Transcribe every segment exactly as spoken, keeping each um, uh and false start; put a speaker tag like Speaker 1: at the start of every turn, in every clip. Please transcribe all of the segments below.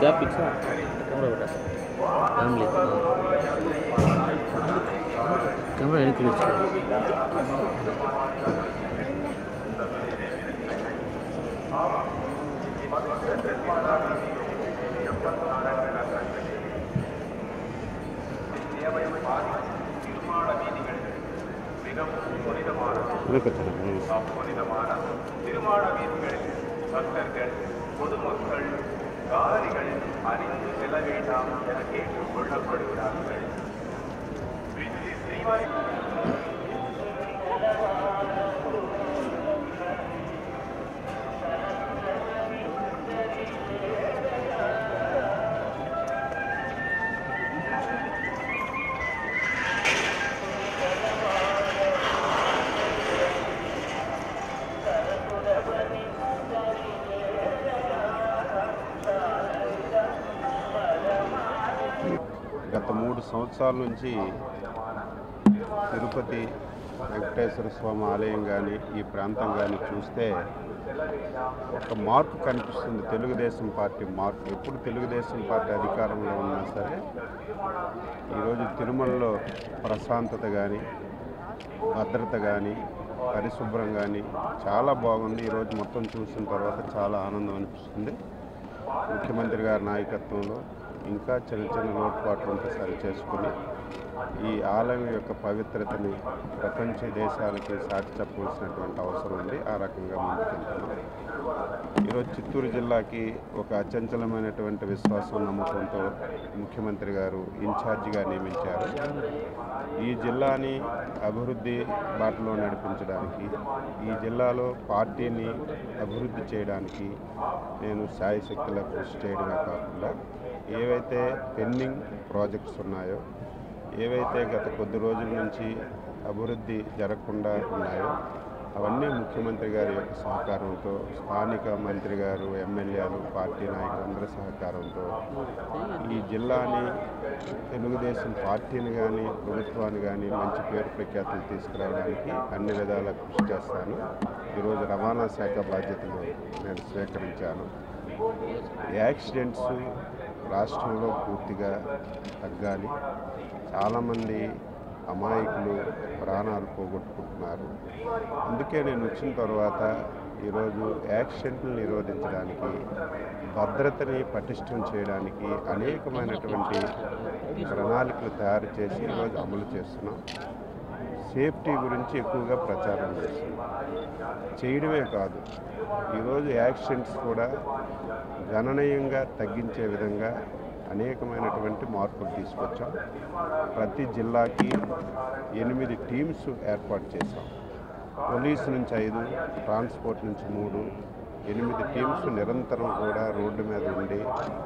Speaker 1: क्या picture camera बेटा family camera नहीं क्लियर
Speaker 2: பக்தர்கள் பொதுமக்கள் காரிகள் அறிந்து செல்ல வேண்டாம் என கேட்டுக் கொள்ளப்படுகிறார்கள்.
Speaker 3: గత మూడు సంవత్సరాల నుంచి తిరుపతి వెంకటేశ్వర స్వామి ఆలయం కానీ ఈ ప్రాంతం కానీ చూస్తే ఒక మార్పు కనిపిస్తుంది. తెలుగుదేశం పార్టీ మార్పు. ఎప్పుడు తెలుగుదేశం పార్టీ అధికారంలో ఉన్నా సరే ఈరోజు తిరుమలలో ప్రశాంతత కానీ భద్రత కానీ పరిశుభ్రం కానీ చాలా బాగుంది. ఈరోజు మొత్తం చూసిన తర్వాత చాలా ఆనందం అనిపిస్తుంది. ముఖ్యమంత్రి గారి నాయకత్వంలో ఇంకా చిన్న చిన్న లోటుపాట్లంతా సరి చేసుకుని ఈ ఆలయం యొక్క పవిత్రతని ప్రపంచ దేశాలకి సాటి చెప్పవలసినటువంటి అవసరం ఉంది. ఆ రకంగా ముందుకెళ్తున్నాం. ఈరోజు చిత్తూరు జిల్లాకి ఒక అచంచలమైనటువంటి విశ్వాసం నమ్మకంతో ముఖ్యమంత్రి గారు ఇన్ఛార్జిగా నియమించారు. ఈ జిల్లాని అభివృద్ధి బాటలో నడిపించడానికి, ఈ జిల్లాలో పార్టీని అభివృద్ధి చేయడానికి నేను శాయశక్తులా కృషి చేయడమే కాకుండా ఏవైతే పెండింగ్ ప్రాజెక్ట్స్ ఉన్నాయో, ఏవైతే గత కొద్ది రోజుల నుంచి అభివృద్ధి జరగకుండా ఉన్నాయో అవన్నీ ముఖ్యమంత్రి గారి యొక్క సహకారంతో, స్థానిక మంత్రి గారు, ఎమ్మెల్యేలు, పార్టీ నాయకులందరి సహకారంతో ఈ జిల్లాని, తెలుగుదేశం పార్టీని కానీ ప్రభుత్వాన్ని కానీ మంచి పేరు ప్రఖ్యాతులు తీసుకురావడానికి అన్ని విధాలా కృషి చేస్తాను. ఈరోజు రవాణా శాఖ బాధ్యతలు నేను స్వీకరించాను. యాక్సిడెంట్స్ రాష్ట్రంలో పూర్తిగా తగ్గాలి. చాలామంది అమాయకులు ప్రాణాలు పోగొట్టుకుంటున్నారు. అందుకే నేను వచ్చిన తర్వాత ఈరోజు యాక్సిడెంట్లను నిరోధించడానికి, భద్రతని పటిష్టం చేయడానికి అనేకమైనటువంటి ప్రణాళికలు తయారు చేసి ఈరోజు అమలు చేస్తున్నాం. సేఫ్టీ గురించి ఎక్కువగా ప్రచారం చేస్తున్నాం. చేయడమే కాదు, ఈరోజు యాక్సిడెంట్స్ కూడా గణనీయంగా తగ్గించే విధంగా అనేకమైనటువంటి మార్పులు తీసుకొచ్చాం. ప్రతి జిల్లాకి ఎనిమిది టీమ్స్ ఏర్పాటు చేశాం. పోలీసు నుంచి ఐదు, ట్రాన్స్పోర్ట్ నుంచి మూడు, ఎనిమిది టీమ్స్ నిరంతరం కూడా రోడ్డు మీద ఉండి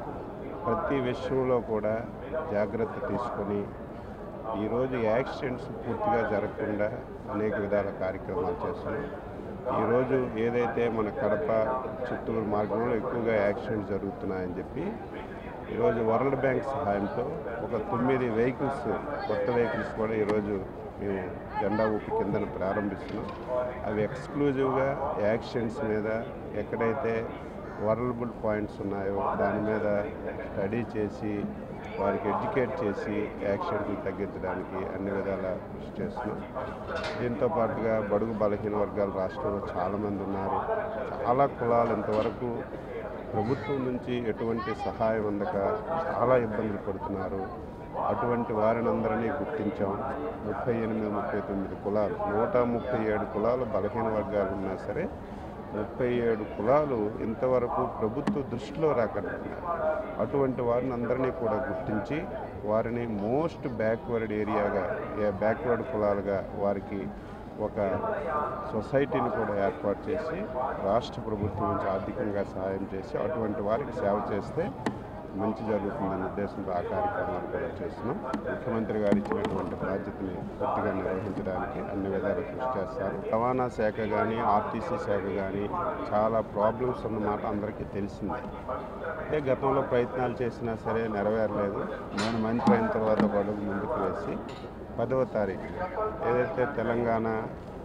Speaker 3: ప్రతి విషయంలో కూడా జాగ్రత్త తీసుకొని ఈరోజు యాక్సిడెంట్స్ పూర్తిగా జరగకుండా అనేక విధాల కార్యక్రమాలు చేస్తున్నాం. ఈరోజు ఏదైతే మన కడప చిత్తూరు మార్గంలో ఎక్కువగా యాక్సిడెంట్స్ జరుగుతున్నాయని చెప్పి ఈరోజు వరల్డ్ బ్యాంక్ సహాయంతో ఒక తొమ్మిది వెహికల్స్, కొత్త వెహికల్స్ కూడా ఈరోజు మేము జెండా ఊపి కిందన ప్రారంభిస్తున్నాం. అవి ఎక్స్క్లూజివ్గా యాక్సిడెంట్స్ మీద ఎక్కడైతే వరల్బుల్ పాయింట్స్ ఉన్నాయో దాని మీద స్టడీ చేసి వారికి ఎడ్యుకేట్ చేసి యాక్సిడెంట్లు తగ్గించడానికి అన్ని విధాల కృషి చేస్తున్నాం. దీంతో పాటుగా బడుగు బలహీన వర్గాల రాష్ట్రంలో చాలామంది ఉన్నారు. చాలా కులాలు ఇంతవరకు ప్రభుత్వం నుంచి ఎటువంటి సహాయం అందక చాలా ఇబ్బందులు పడుతున్నారు. అటువంటి వారిని అందరినీ గుర్తించాం. ముప్పై ఎనిమిది ముప్పై తొమ్మిది కులాలు, నూట ముప్పై ఏడు కులాలు బలహీన వర్గాలు ఉన్నా సరే ముప్పై ఏడు కులాలు ఇంతవరకు ప్రభుత్వ దృష్టిలో రాకట్టున్నారు. అటువంటి వారిని అందరినీ కూడా గుర్తించి వారిని మోస్ట్ బ్యాక్వర్డ్ ఏరియాగా, బ్యాక్వర్డ్ కులాలుగా వారికి ఒక సొసైటీని కూడా ఏర్పాటు చేసి రాష్ట్ర ప్రభుత్వం నుంచి ఆర్థికంగా సహాయం చేసి అటువంటి వారికి సేవ చేస్తే మంచి జరుగుతుందనే ఉద్దేశంతో ఆ కార్యక్రమాలు కూడా చేస్తున్నాం. ముఖ్యమంత్రి గారు ఇచ్చినటువంటి బాధ్యతని పూర్తిగా నిర్వహించడానికి అన్ని విధాలు కృషి చేస్తారు. రవాణా శాఖ కానీ, ఆర్టీసీ శాఖ కానీ చాలా ప్రాబ్లమ్స్ ఉన్నమాట అందరికీ తెలిసిందే. అంటే గతంలో ప్రయత్నాలు చేసినా సరే నెరవేరలేదు. నేను మంత్రి అయిన తర్వాత ఒక అడుగు ముందుకు వేసి పదవ తారీఖు ఏదైతే తెలంగాణ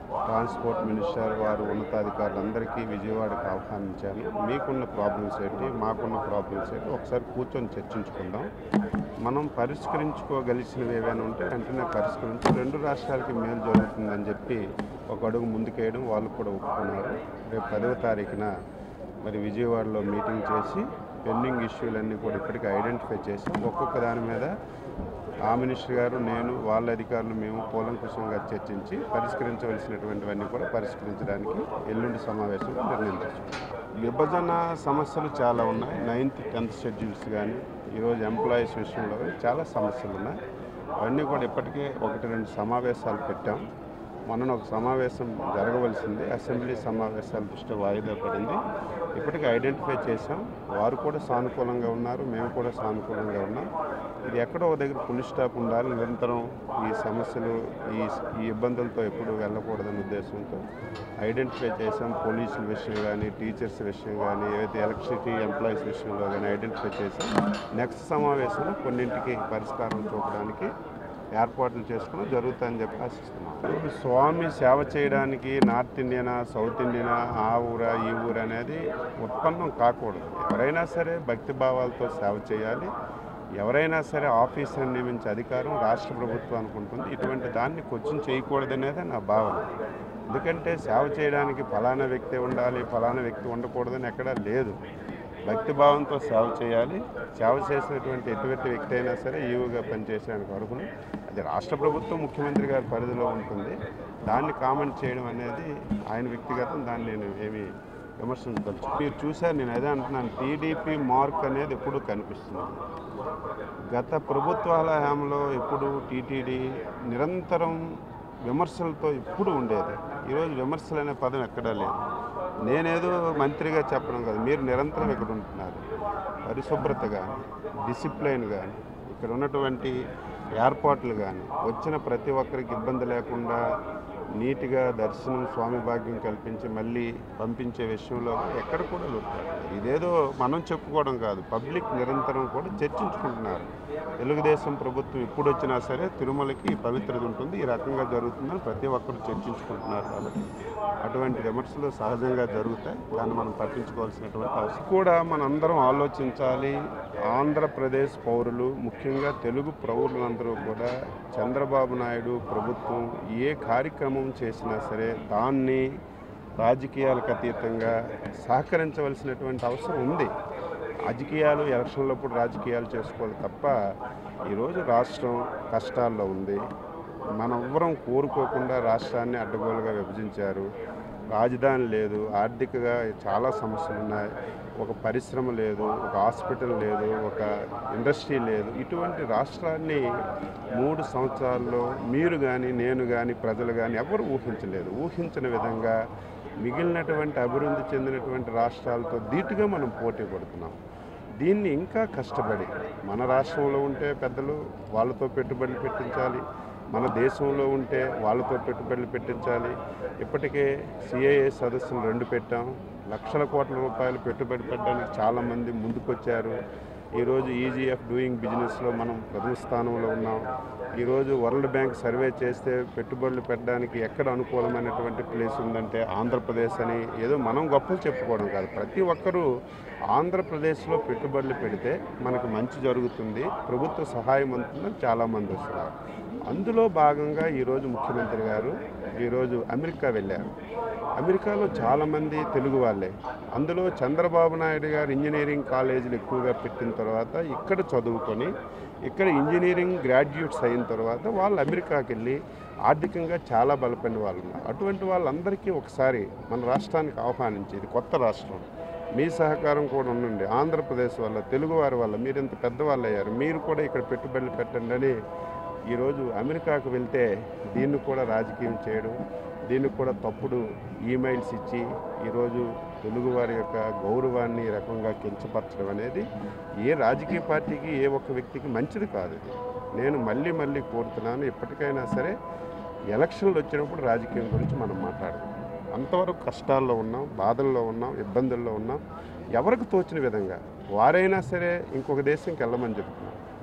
Speaker 3: ట్రాన్స్పోర్ట్ మినిస్టర్ వారు ఉన్నతాధికారులందరికీ విజయవాడకు ఆహ్వానించాను. మీకున్న ప్రాబ్లమ్స్ ఏంటి, మాకున్న ప్రాబ్లమ్స్ ఏంటి, ఒకసారి కూర్చొని చర్చించుకుందాం. మనం పరిష్కరించుకోగలిసినవి ఏవైనా ఉంటే వెంటనే పరిష్కరించి రెండు రాష్ట్రాలకి మేలు జరుగుతుందని చెప్పి ఒక అడుగు ముందుకేయడం వాళ్ళు కూడా ఒప్పుకున్నారు. రేపు పదవ తారీఖున మరి విజయవాడలో మీటింగ్ చేసి పెండింగ్ ఇష్యూలన్నీ కూడా ఇప్పటికీ ఐడెంటిఫై చేసి ఒక్కొక్క దాని మీద ఆ మినిస్టర్ గారు, నేను, వాళ్ళ అధికారులు మేము కూలంకుషంగా చర్చించి పరిష్కరించవలసినటువంటివన్నీ కూడా పరిష్కరించడానికి ఎల్లుండి సమావేశంలో నిర్ణయించారు. విభజన సమస్యలు చాలా ఉన్నాయి. నైన్త్ టెన్త్ షెడ్యూల్స్ కానీ ఈరోజు ఎంప్లాయీస్ విషయంలో చాలా సమస్యలు ఉన్నాయి. అవన్నీ కూడా ఇప్పటికే ఒకటి రెండు సమావేశాలు పెట్టాం. మొన్న ఒక సమావేశం జరగవలసింది, అసెంబ్లీ సమావేశాల దృష్ట్యా వాయిదా పడింది. ఇప్పటికీ ఐడెంటిఫై చేశాం. వారు కూడా సానుకూలంగా ఉన్నారు, మేము కూడా సానుకూలంగా ఉన్నాం. ఇది ఎక్కడో ఒక దగ్గర ఫుల్ స్టాప్ ఉండాలి. నిరంతరం ఈ సమస్యలు ఈ ఈ ఇబ్బందులతో ఎప్పుడు వెళ్ళకూడదనే ఉద్దేశంతో ఐడెంటిఫై చేశాం. పోలీసుల విషయం కానీ, టీచర్స్ విషయం కానీ, ఏవైతే ఎలక్ట్రిసిటీ ఎంప్లాయీస్ విషయంలో కానీ ఐడెంటిఫై చేశాం. నెక్స్ట్ సమావేశంలో కొన్నింటికి పరిష్కారం చూపడానికి ఏర్పాట్లు చేసుకుని జరుగుతాయని చెప్పి ఆశిస్తున్నాం. ఇప్పుడు స్వామి సేవ చేయడానికి నార్త్ ఇండియనా, సౌత్ ఇండియనా, ఆ ఊరా ఈ ఊరు అనేది ఉత్పన్నం కాకూడదు. ఎవరైనా సరే భక్తి భావాలతో సేవ చేయాలి. ఎవరైనా సరే ఆఫీసర్ నియమించే అధికారం రాష్ట్ర ప్రభుత్వానికి ఉంటుంది. ఇటువంటి దాన్ని క్వశ్చన్ చేయకూడదనేది నా భావన. ఎందుకంటే సేవ చేయడానికి ఫలానా వ్యక్తి ఉండాలి, ఫలానా వ్యక్తి ఉండకూడదని ఎక్కడా లేదు. భక్తి భావంతో సేవ చేయాలి. సేవ చేసినటువంటి ఎటువంటి వ్యక్తి అయినా సరే ఈవుగా పనిచేసేందుకు అర్హులు. అది రాష్ట్ర ప్రభుత్వం ముఖ్యమంత్రి గారి పరిధిలో ఉంటుంది. దాన్ని కామెంట్ చేయడం అనేది ఆయన వ్యక్తిగతం. దాన్ని నేను ఏమి విమర్శించదలుచు. మీరు చూశారు, నేను అదే అంటున్నాను, టీడీపీ మార్క్ అనేది ఎప్పుడు కనిపిస్తుంది. గత ప్రభుత్వాల హయాంలో ఎప్పుడు టీటీడీ నిరంతరం విమర్శలతో ఎప్పుడు ఉండేది. ఈరోజు విమర్శలు అనే పదం ఎక్కడా లేదు. నేనేదో మంత్రిగా చెప్పడం కాదు, మీరు నిరంతరం ఇక్కడ ఉంటున్నారు. పరిశుభ్రత కానీ, డిసిప్లైన్ కానీ, ఇక్కడ ఉన్నటువంటి ఏర్పాట్లు కానీ, వచ్చిన ప్రతి ఒక్కరికి ఇబ్బంది లేకుండా నీట్గా దర్శనం స్వామి భాగ్యం కల్పించి మళ్ళీ పంపించే విషయంలో ఎక్కడ కూడా లోటు. ఇదేదో మనం చెప్పుకోవడం కాదు, పబ్లిక్ నిరంతరం కూడా చర్చించుకుంటున్నారు. తెలుగుదేశం ప్రభుత్వం ఎప్పుడు వచ్చినా సరే తిరుమలకి పవిత్రత ఉంటుంది, ఈ రకంగా జరుగుతుందని ప్రతి ఒక్కరు చర్చించుకుంటున్నారు. కాబట్టి అటువంటి విమర్శలు సహజంగా జరుగుతాయి. దాన్ని మనం పట్టించుకోవాల్సినటువంటి అవసరం కూడా మనందరం ఆలోచించాలి. ఆంధ్రప్రదేశ్ పౌరులు, ముఖ్యంగా తెలుగు పౌరులందరూ కూడా చంద్రబాబు నాయుడు ప్రభుత్వం ఏ కార్యక్రమం చేసినా సరే దాన్ని రాజకీయాలకు అతీతంగా సహకరించవలసినటువంటి అవసరం ఉంది. రాజకీయాలు ఎలక్షన్లప్పుడు రాజకీయాలు చేసుకోవాలి తప్ప ఈరోజు రాష్ట్రం కష్టాల్లో ఉంది. మనెవ్వరం కోరుకోకుండా రాష్ట్రాన్ని అడ్డగోలుగా విభజించారు. రాజధాని లేదు, ఆర్థికంగా చాలా సమస్యలు ఉన్నాయి. ఒక పరిశ్రమ లేదు, ఒక హాస్పిటల్ లేదు, ఒక ఇండస్ట్రీ లేదు. ఇటువంటి రాష్ట్రాన్ని మూడు సంవత్సరాల్లో మీరు కానీ, నేను కానీ, ప్రజలు కానీ ఎవరు ఊహించలేదు. ఊహించిన విధంగా మిగిలినటువంటి అభివృద్ధి చెందినటువంటి రాష్ట్రాలతో ధీటుగా మనం పోటీ పడుతున్నాం. దీన్ని ఇంకా కష్టపడి మన రాష్ట్రంలో ఉంటే పెద్దలు వాళ్ళతో పెట్టుబడులు పెట్టించాలి, మన దేశంలో ఉంటే వాళ్ళతో పెట్టుబడులు పెట్టించాలి. ఇప్పటికే సిఐఏ సదస్సులు రెండు పెట్టాం. లక్షల కోట్ల రూపాయలు పెట్టుబడి పెట్టడానికి చాలామంది ముందుకొచ్చారు. ఈరోజు ఈజీ ఆఫ్ డూయింగ్ బిజినెస్లో మనం ప్రథమ స్థానంలో ఉన్నాం. ఈరోజు వరల్డ్ బ్యాంక్ సర్వే చేస్తే పెట్టుబడులు పెట్టడానికి ఎక్కడ అనుకూలమైనటువంటి ప్లేస్ ఉందంటే ఆంధ్రప్రదేశ్ అని. ఏదో మనం గొప్పలు చెప్పుకోవడం కాదు, ప్రతి ఒక్కరూ ఆంధ్రప్రదేశ్లో పెట్టుబడులు పెడితే మనకు మంచి జరుగుతుంది, ప్రభుత్వ సహాయం అందుతుందని చాలామంది వస్తున్నారు. అందులో భాగంగా ఈరోజు ముఖ్యమంత్రి గారు ఈరోజు అమెరికా వెళ్ళారు. అమెరికాలో చాలామంది తెలుగు వాళ్ళే. అందులో చంద్రబాబు నాయుడు గారు ఇంజనీరింగ్ కాలేజీలు ఎక్కువగా పెట్టిన తర్వాత ఇక్కడ చదువుకొని ఇక్కడ ఇంజనీరింగ్ గ్రాడ్యుయేట్స్ అయిన తర్వాత వాళ్ళు అమెరికాకి వెళ్ళి ఆర్థికంగా చాలా బలపడిన వాళ్ళు ఉన్నారు. అటువంటి వాళ్ళందరికీ ఒకసారి మన రాష్ట్రానికి ఆహ్వానించి, ఇది కొత్త రాష్ట్రం, మీ సహకారం కూడా ఉండండి. ఆంధ్రప్రదేశ్ వల్ల, తెలుగువారి వల్ల మీరు ఇంత పెద్దవాళ్ళు అయ్యారు, మీరు కూడా ఇక్కడ పెట్టుబడులు పెట్టండి అని ఈరోజు అమెరికాకు వెళ్తే దీన్ని కూడా రాజకీయం చేయడం, దీనికి కూడా తప్పుడు ఈమెయిల్స్ ఇచ్చి ఈరోజు తెలుగువారి యొక్క గౌరవాన్ని ఈ రకంగా కించపరచడం అనేది ఏ రాజకీయ పార్టీకి, ఏ ఒక్క వ్యక్తికి మంచిది కాదు. ఇది నేను మళ్ళీ మళ్ళీ కోరుతున్నాను, ఇప్పటికైనా సరే ఎలక్షన్లు వచ్చినప్పుడు రాజకీయం గురించి మనం మాట్లాడదాం. అంతవరకు కష్టాల్లో ఉన్నాం, బాధల్లో ఉన్నాం, ఇబ్బందుల్లో ఉన్నాం. ఎవరికి తోచిన విధంగా వారైనా సరే ఇంకొక దేశంకి వెళ్ళమని చెప్తున్నాం.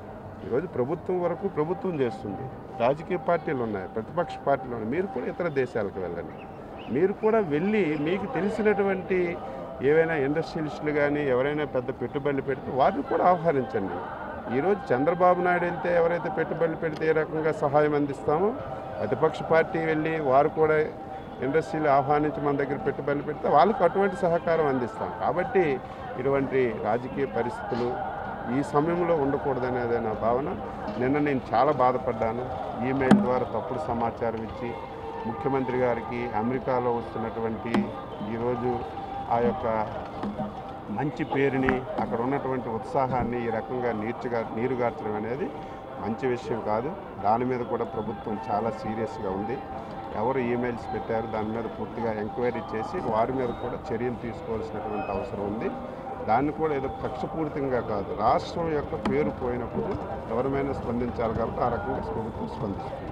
Speaker 3: ఈరోజు ప్రభుత్వం వరకు ప్రభుత్వం చేస్తుంది, రాజకీయ పార్టీలు ఉన్నాయి, ప్రతిపక్ష పార్టీలు ఉన్నాయి. మీరు కూడా ఇతర దేశాలకు వెళ్ళండి, మీరు కూడా వెళ్ళి మీకు తెలిసినటువంటి ఏవైనా ఇండస్ట్రియలిస్టులు కానీ ఎవరైనా పెద్ద పెట్టుబడులు పెడితే వారిని కూడా ఆహ్వానించండి. ఈరోజు చంద్రబాబు నాయుడు వెళ్తే ఎవరైతే పెట్టుబడులు పెడితే ఏ రకంగా సహాయం అందిస్తామో ప్రతిపక్ష పార్టీ వెళ్ళి వారు కూడా ఇండస్ట్రీలు ఆహ్వానించి మన దగ్గర పెట్టుబడులు పెడితే వాళ్ళకు అటువంటి సహకారం అందిస్తాం. కాబట్టి ఇటువంటి రాజకీయ పరిస్థితులు ఈ సమయంలో ఉండకూడదనేది నా భావన. నిన్న నేను చాలా బాధపడ్డాను. ఈమెయిల్ ద్వారా తప్పుడు సమాచారం ఇచ్చి ముఖ్యమంత్రి గారికి అమెరికాలో వస్తున్నటువంటి ఈరోజు ఆ యొక్క మంచి పేరుని అక్కడ ఉన్నటువంటి ఉత్సాహాన్ని ఈ రకంగా నీర్చుగా నీరుగార్చడం అనేది మంచి విషయం కాదు. దాని మీద కూడా ప్రభుత్వం చాలా సీరియస్గా ఉంది. ఎవరు ఈమెయిల్స్ పెట్టారు దాని మీద పూర్తిగా ఎంక్వైరీ చేసి వారి మీద కూడా చర్యలు తీసుకోవాల్సినటువంటి అవసరం ఉంది. దాన్ని కూడా ఏదో కక్షపూరితంగా కాదు, రాష్ట్రం యొక్క పేరు పోయినప్పుడు ఎవరిమైనా స్పందించాలి కాబట్టి ఆ రకంగా ప్రభుత్వం స్పందిస్తుంది.